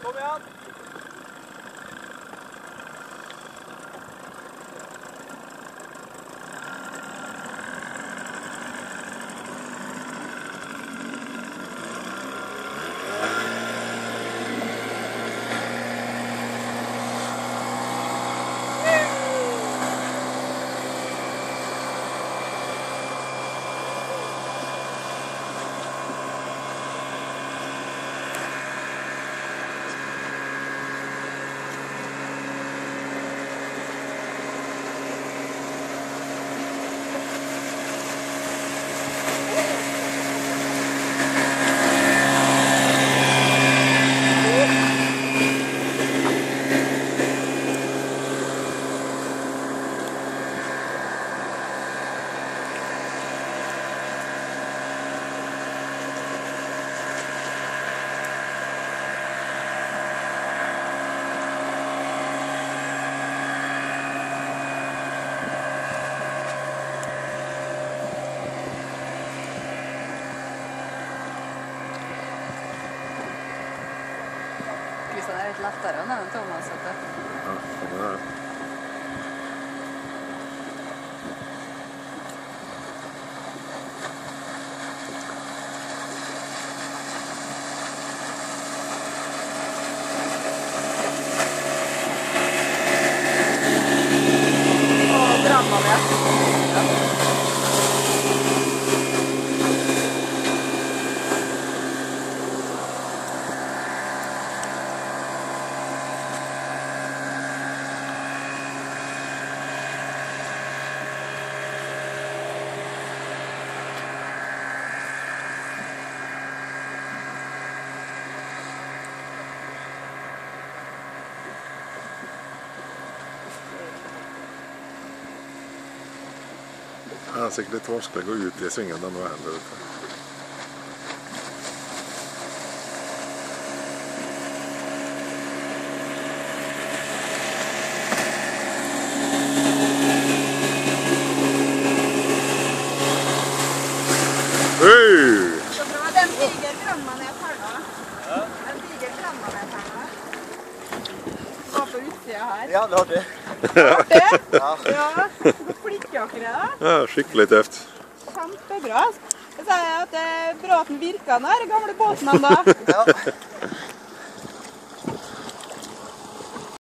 Kom igjen! Det er litt lettere enn den Thomas. Ja, det er det. Og drama det. Det er sikkert litt vanskelig å gå ut i svingen denne veien der ute. Så bra, den diger grann jeg tar da. Den diger grann jeg tar da. Gå på utsida her. Ja, det har det. Det? Ja. Ja. Flikkjakker da. Ja, skikkelig tøft. Kjempebra. Jeg sier at det er bra at den virker den her gamle båten da. Ja.